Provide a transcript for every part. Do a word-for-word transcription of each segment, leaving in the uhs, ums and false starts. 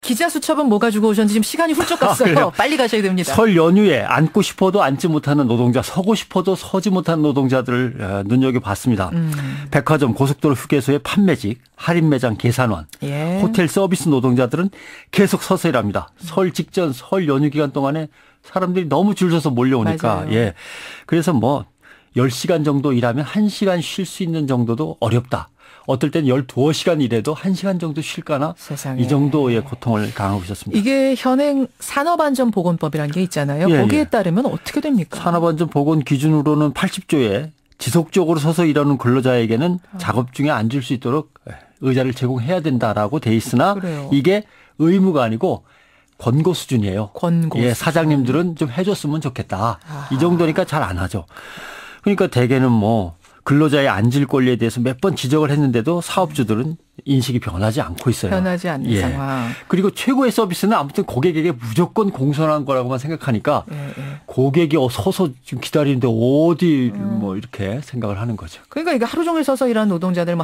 기자 수첩은 뭐 가지고 오셨는지 지금 시간이 훌쩍 갔어요. 아, 빨리 가셔야 됩니다. 설 연휴에 앉고 싶어도 앉지 못하는 노동자, 서고 싶어도 서지 못하는 노동자들을 눈여겨봤습니다. 음. 백화점, 고속도로 휴게소의 판매직, 할인 매장 계산원, 예. 호텔 서비스 노동자들은 계속 서서 일합니다. 설 직전, 설 연휴 기간 동안에 사람들이 너무 줄 서서 몰려오니까. 맞아요. 예. 그래서 뭐 열 시간 정도 일하면 한 시간 쉴 수 있는 정도도 어렵다. 어떨 때는 열두 시간 일해도 한 시간 정도 쉴까나 세상에. 이 정도의 고통을 당하고 있었습니다. 이게 현행 산업안전보건법이라는 게 있잖아요. 예, 거기에 예. 따르면 어떻게 됩니까? 산업안전보건 기준으로는 팔십 조에 지속적으로 서서 일하는 근로자에게는 아. 작업 중에 앉을 수 있도록 의자를 제공해야 된다라고 돼 있으나 그래요. 이게 의무가 아니고 권고 수준이에요. 권고 예, 사장님들은 좀 해줬으면 좋겠다. 아하. 이 정도니까 잘 안 하죠. 그러니까 대개는 뭐 근로자의 앉을 권리에 대해서 몇 번 지적을 했는데도 사업주들은 인식이 변하지 않고 있어요. 변하지 않는 예. 상황. 그리고 최고의 서비스는 아무튼 고객에게 무조건 공손한 거라고만 생각하니까 예, 예. 고객이 서서 지금 기다리는데 어디 음. 뭐 이렇게 생각을 하는 거죠. 그러니까 이게 하루 종일 서서 일하는 노동자들 뭐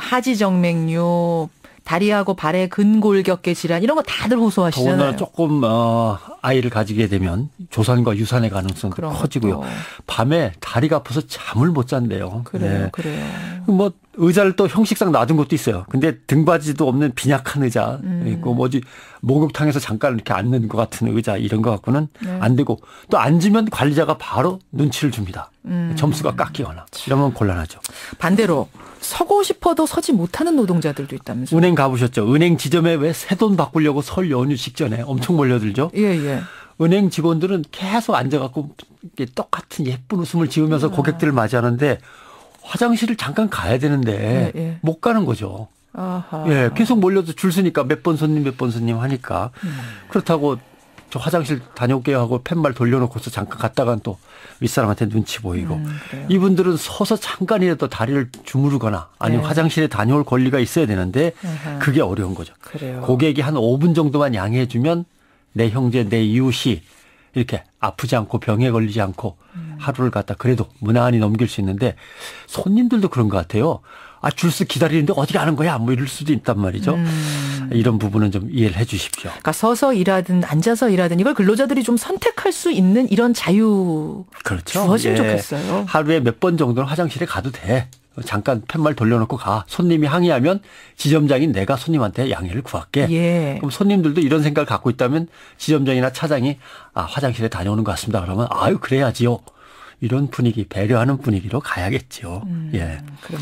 하지정맥류, 다리하고 발의 근골격계 질환 이런 거 다들 호소하시잖아요. 더군다나 조금 어, 아이를 가지게 되면 조산과 유산의 가능성도 커지고요. 것도. 밤에 다리가 아파서 잠을 못 잔대요. 그래요. 네. 그래요. 뭐 의자를 또 형식상 놔둔 것도 있어요. 근데 등받이도 없는 빈약한 의자 음. 있고 뭐지 목욕탕에서 잠깐 이렇게 앉는 것 같은 의자 이런 거 갖고는 네. 안 되고 또 앉으면 관리자가 바로 눈치를 줍니다. 음. 점수가 깎이거나 이러면 곤란하죠. 반대로 서고 싶어도 서지 못하는 노동자들도 있다면서요. 은행 가보셨죠? 은행 지점에 왜 새 돈 바꾸려고 설 연휴 직전에 엄청 몰려들죠? 예, 예. 은행 직원들은 계속 앉아갖고 똑같은 예쁜 웃음을 지으면서 아. 고객들을 맞이하는데 화장실을 잠깐 가야 되는데 예, 예. 못 가는 거죠. 아하. 예, 계속 몰려서 줄 서니까 몇 번 손님 몇 번 손님 하니까 음. 그렇다고 저 화장실 다녀올게요 하고 팻말 돌려놓고서 잠깐 갔다간 또 윗사람한테 눈치 보이고 음, 이분들은 서서 잠깐이라도 다리를 주무르거나 아니면 네. 화장실에 다녀올 권리가 있어야 되는데 아하. 그게 어려운 거죠. 그래요. 고객이 한 오 분 정도만 양해해 주면 내 형제 내 이웃이 이렇게 아프지 않고 병에 걸리지 않고 음. 하루를 갖다 그래도 무난히 넘길 수 있는데 손님들도 그런 것 같아요. 아, 줄서 기다리는데 어디 가는 거야? 뭐 이럴 수도 있단 말이죠. 음. 이런 부분은 좀 이해를 해 주십시오. 그러니까 서서 일하든 앉아서 일하든 이걸 근로자들이 좀 선택할 수 있는 이런 자유 그렇죠. 주어지면 예. 좋겠어요. 하루에 몇 번 정도는 화장실에 가도 돼. 잠깐 팻말 돌려놓고 가. 손님이 항의하면 지점장인 내가 손님한테 양해를 구할게. 예. 그럼 손님들도 이런 생각을 갖고 있다면 지점장이나 차장이 아, 화장실에 다녀오는 것 같습니다. 그러면 아유 그래야지요. 이런 분위기 배려하는 분위기로 가야겠죠. 음, 예. 그럼.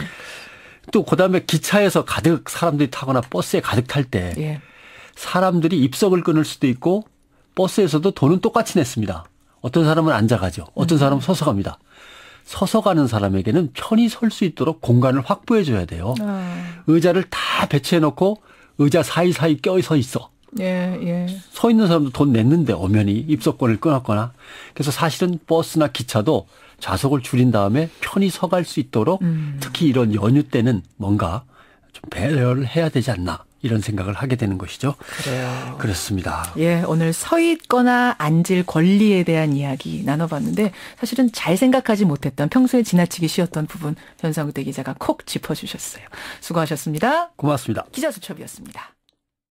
또 그다음에 기차에서 가득 사람들이 타거나 버스에 가득 탈 때 예. 사람들이 입석을 끊을 수도 있고 버스에서도 돈은 똑같이 냈습니다. 어떤 사람은 앉아가죠. 어떤 사람은 서서 갑니다. 서서 가는 사람에게는 편히 설 수 있도록 공간을 확보해 줘야 돼요. 아. 의자를 다 배치해 놓고 의자 사이사이 껴서 있어. 예, 예. 서 있는 사람도 돈 냈는데 엄연히 입석권을 끊었거나. 그래서 사실은 버스나 기차도 좌석을 줄인 다음에 편히 서갈 수 있도록 음. 특히 이런 연휴 때는 뭔가 좀 배려를 해야 되지 않나 이런 생각을 하게 되는 것이죠. 그래요. 그렇습니다. 예, 오늘 서 있거나 앉을 권리에 대한 이야기 나눠봤는데 사실은 잘 생각하지 못했던 평소에 지나치기 쉬웠던 부분 변상우대 기자가 콕 짚어주셨어요. 수고하셨습니다. 고맙습니다. 기자수첩이었습니다.